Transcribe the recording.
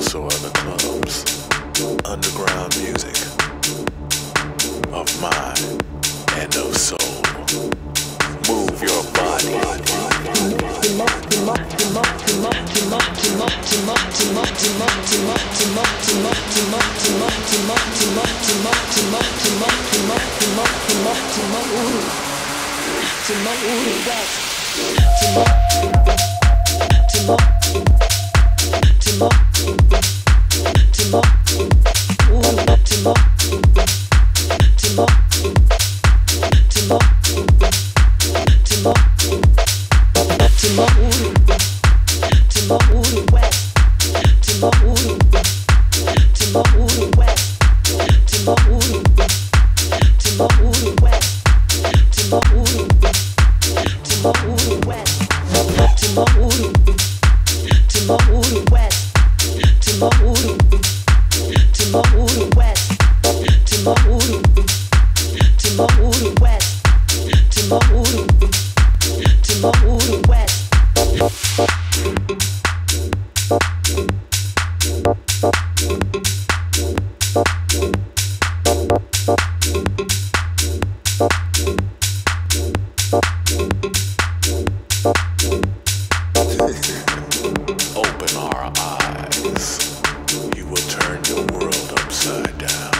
also other clubs, underground music of mind and of soul. Move your body. Open our eyes. You will turn your world upside down.